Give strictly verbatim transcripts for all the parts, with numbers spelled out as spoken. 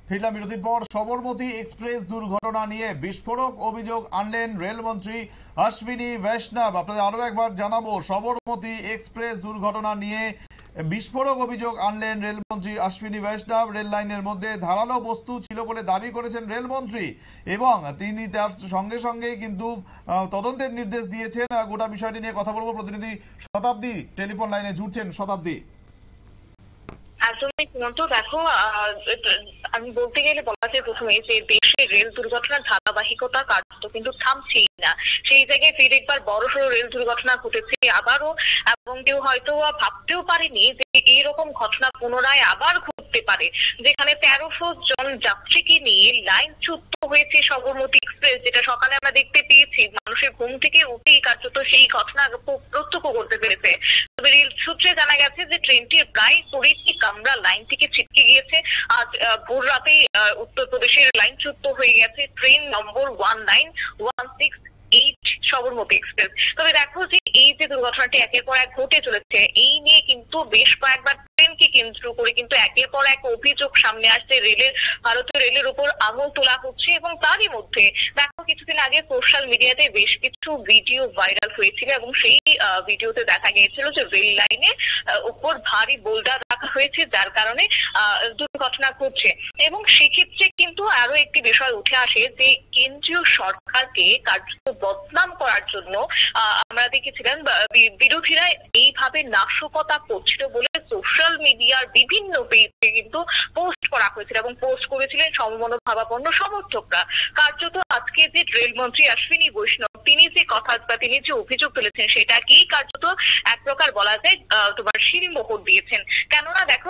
ফিরলাম বিরতির পর। সবরমতী এক্সপ্রেস দুর্ঘটনা নিয়ে বিস্ফোরক অভিযোগ আনলেন রেলমন্ত্রী অশ্বিনী বৈষ্ণব। আপনাদের আরো একবার জানাবো, সবরমতী এক্সপ্রেস দুর্ঘটনা নিয়ে বিস্ফোরক অভিযোগ আনলেন রেলমন্ত্রী অশ্বিনী বৈষ্ণব। রেল লাইনের মধ্যে ধারালো বস্তু ছিল বলে দাবি করেছেন রেলমন্ত্রী এবং তিনি তার সঙ্গে সঙ্গে কিন্তু তদন্তের নির্দেশ দিয়েছেন। গোটা বিষয়টি নিয়ে কথা বলবো, প্রতিনিধি শতাব্দী টেলিফোন লাইনে জুড়ছেন। শতাব্দী। একদমই সুমন্ত, দেখো আমি বলতে গেলে বলা যায় প্রথমে যে দেশে রেল দুর্ঘটনার ধারাবাহিকতা কার্যত কিন্তু থামছেই না। সেই জায়গায় ফের একবার বড়সড় রেল দুর্ঘটনা ঘটেছে আবারও, এবং কেউ হয়তো ভাবতেও পারেনি যে এইরকম ঘটনা পুনরায় আবার ঘটতে পারে, যেখানে তেরোশো জন যাত্রীকে নিয়ে লাইনচ্যুত হয়েছে সবরমতী এক্সপ্রেস, যেটা সকালে আমরা দেখতে পেয়েছি। মানুষের ঘুম থেকে উঠেই কার্যত সেই ঘটনা প্রত্যক্ষ করতে পেরেছে। তবে রেল সূত্রে জানা গেছে যে ট্রেনটির প্রায় কুড়িটি কামরা লাইন থেকে ছিটকে গিয়েছে। আজ ভোর রাতেই উত্তরপ্রদেশের লাইনচ্যুত হয়ে গেছে train number one nine one six eight Sabarmati express. তবে দেখো যে এই যে দুর্ঘটনাটি একের পর এক ঘটে চলেছে, এই নিয়ে কিন্তু বেশ কয়েকবার ট্রেনকে কেন্দ্র করে কিন্তু একের পর এক অভিযোগ সামনে আসছে। রেলের ভারতীয় রেলের উপর আঙুল তোলা হচ্ছে, এবং তারই মধ্যে দেখো কিছুদিন আগে সোশ্যাল মিডিয়াতে বেশ কিছু ভিডিও ভাইরাল হয়েছিল, এবং সেই ভিডিওতে দেখা গিয়েছিল যে রেল লাইনে উপর ভারী বোল্ডার রাখা হয়েছে, যার কারণে দুর্ঘটনা ঘটছে। এবং সেক্ষেত্রে কিন্তু আরো একটি বিষয় উঠে আসে যে কেন্দ্রীয় সরকারকে কার্যত বদনাম করার জন্য আমরা দেখেছিলাম বিরোধীরা এইভাবে নাশকতা করছিল বলে সোশ্যাল মিডিয়ার বিভিন্ন পেজে কিন্তু পোস্ট করা হয়েছিল, এবং পোস্ট করেছিলেন সমমনোভাবাপন্ন সমর্থকরা। কার্যত আজকে যে রেলমন্ত্রী অশ্বিনী বৈষ্ণব তিনি যে কথা বা তিনি যে অভিযোগ তুলেছেন সেটাকেই কার্যত এক প্রকার বলা যায় তোমার শিরিমোহর দিয়েছেন। কেননা দেখো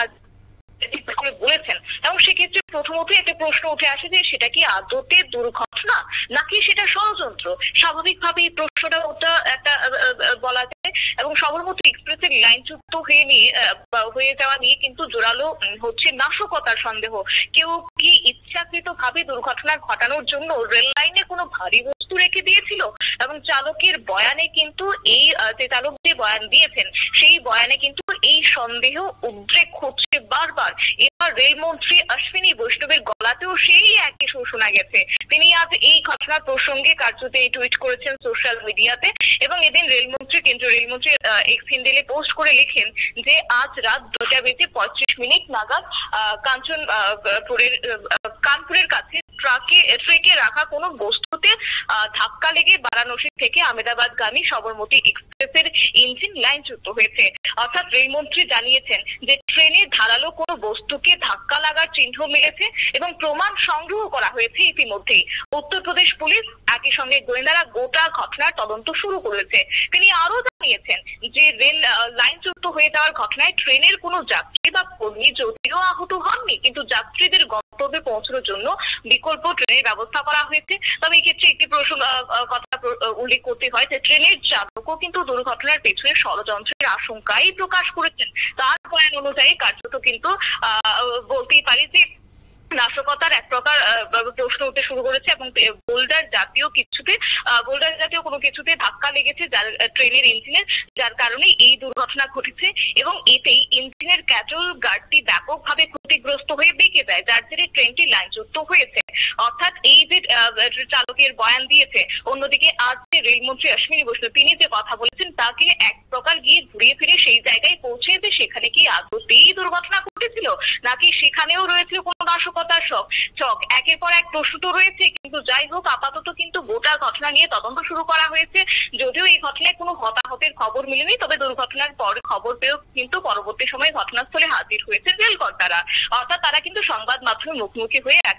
বলেছেন, এবং সেক্ষেত্রে প্রথমত একটা প্রশ্ন উঠে আসে যে সেটা কি আদতে দুর্ঘটনা নাকি সেটা ষড়যন্ত্র। স্বাভাবিকভাবেই প্রশ্নটা ওটা একটা বলা যায়, এবং সবরমতী এক্সপ্রেসের লাইনচ্যুত হয়ে নিয়ে হয়ে যাওয়া নিয়ে কিন্তু জোরালো হচ্ছে নাশকতার সন্দেহ। কেউ কি ইচ্ছাকৃত ভাবে দুর্ঘটনা ঘটানোর জন্য রেল লাইনে কোনো ভারী বস্তু রেখে দিয়েছিল? এবং চালকের বয়ানে কিন্তু এই যে চালক যে বয়ান দিয়েছেন সেই বয়ানে কিন্তু এই সন্দেহ উদ্রেক হচ্ছে বারবার। এবার রেলমন্ত্রী অশ্বিনী বৈষ্ণবের গলাতেও সেই একই সুর শোনা গেছে। তিনি আজ এই ঘটনার প্রসঙ্গে কার্যত এই টুইট করেছেন সোশ্যাল মিডিয়াতে, এবং এদিন রেলমন্ত্রী কেন্দ্রীয় রেলমন্ত্রী এক্স হ্যান্ডেলে পোস্ট করে লিখেন যে আজ রাত দুটা বেজে পঁয়ত্রিশ মিনিট নাগাদ কাঞ্চনপুরের কানপুরের কাছে ট্রাকে ট্রেকে রাখা কোনো বস্তুতে ধাক্কা লেগে বারাণসী থেকে আহমেদাবাদগামী সবরমতী এক্সপ্রেসের ইঞ্জিন লাইনচ্যুত হয়েছে। অর্থাৎ রেলমন্ত্রী জানিয়েছেন যে ট্রেনে ধারালো কোনো বস্তুকে ধাক্কা লাগার চিহ্ন মিলেছে এবং প্রমাণ সংগ্রহ করা হয়েছে ইতিমধ্যেই। উত্তরপ্রদেশ পুলিশ একই সঙ্গে গোয়েন্দারা গোটা ঘটনার তদন্ত শুরু করেছে। তিনি আরো জানিয়েছেন যে রেল লাইনচ্যুত হয়ে যাওয়ার ঘটনায় ট্রেনের কোনো যাত্রী বা কর্মী যদিও আহত হননি, কিন্তু যাত্রীদের গন্তব্যে পৌঁছানোর জন্য বিকল্প ট্রেনের ব্যবস্থা করা হয়েছে। তবে এই ক্ষেত্রে একটি প্রসঙ্গ কথা উল্লেখ করতে হয় যে ট্রেনের চালকও কিন্তু দুর্ঘটনার পেছনে ষড়যন্ত্রের আশঙ্কাই প্রকাশ করেছেন। তার বয়ান অনুযায়ী কার্যত কিন্তু আহ বলতেই পারি যে নাশকতার এক প্রকার প্রশ্ন উঠতে শুরু করেছে, এবং বোল্ডার জাতীয় কিছুতে বোল্ডার জাতীয় কোনো কিছুতে ধাক্কা লেগেছে যার ট্রেনের ইঞ্জিনের, যার কারণে এই দুর্ঘটনা ঘটেছে। এবং এতেই ইঞ্জিনের ক্যাটল গার্ডটি ব্যাপকভাবে ক্ষতিগ্রস্ত হয়ে বেঁকে যায়, যার জেরে ট্রেনটি লাইনচ্যুত হয়েছে। অর্থাৎ এই যে চালকের বয়ান দিয়েছে, অন্যদিকে আজ যে রেলমন্ত্রী অশ্বিনী বৈষ্ণব তিনি যে কথা বলেছেন তাকে এক প্রকার গিয়ে ঘুরিয়ে ফিরে সেই জায়গায় পৌঁছে যে সেখানে কি আদতেই দুর্ঘটনা ঘটেছিল নাকি সেখানেও রয়েছে কোনো নাশকতার শখ চক একের পর এক প্রশ্ন তো রয়েছে। কিন্তু যাই হোক, আপাতত কিন্তু গোটা ঘটনা নিয়ে তদন্ত শুরু করা হয়েছে। যদিও এই ঘটনায় কোনো হতাহতের খবর মিলেনি, তবে দুর্ঘটনার পর খবর পেয়েও কিন্তু পরবর্তী সময়ে ঘটনাস্থলে হাজির হয়েছে রেল কর্তারা। অর্থাৎ তারা কিন্তু সংবাদ মাধ্যমে মুখোমুখি হয়ে এক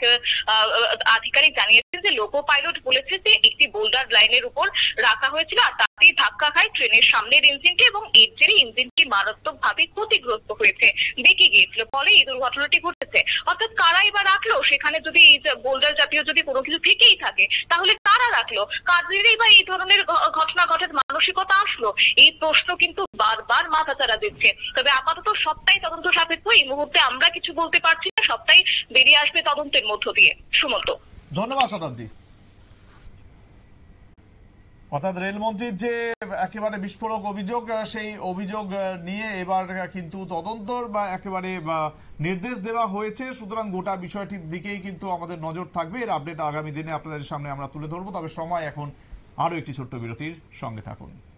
আধিকারিক জানিয়েছেন যে লোকো পাইলট বলেছে যে একটি বোল্ডার লাইনের উপর রাখা হয়েছিল আর তাতেই ধাক্কা খায় ট্রেনের সামনের ইঞ্জিনটি, এবং এর জেরে ইঞ্জিনটি মারাত্মক ভাবে ক্ষতিগ্রস্ত হয়েছে, বেঁকে গিয়েছিল, ফলে এই দুর্ঘটনাটি ঘটেছে। অর্থাৎ কারাই বা রাখলো সেখানে যদি এই বোল্ডার জাতীয় যদি কোনো কিছু থেকেই থাকে, তাহলে কারা রাখলো, কাদেরই বা এই ধরনের ঘটনা ঘটার মানসিকতা আসলো? এই প্রশ্ন কিন্তু বারবার মাথাচাড়া দিচ্ছে। তবে আপাতত সবটাই তদন্ত সাপেক্ষ, এই মুহূর্তে আমরা কিছু বলতে পারছি না, সবটাই বেরিয়ে আসবে তদন্তের মধ্য দিয়ে। সুমন্ত। ধন্যবাদ শতাব্দী। অর্থাৎ রেলমন্ত্রীর যে একেবারে বিস্ফোরক অভিযোগ, সেই অভিযোগ নিয়ে এবার কিন্তু তদন্তর বা একেবারে নির্দেশ দেওয়া হয়েছে। সুতরাং গোটা বিষয়টির দিকেই কিন্তু আমাদের নজর থাকবে। এর আপডেট আগামী দিনে আপনাদের সামনে আমরা তুলে ধরবো। তবে সময় এখন আরো একটি ছোট্ট বিরতির, সঙ্গে থাকুন।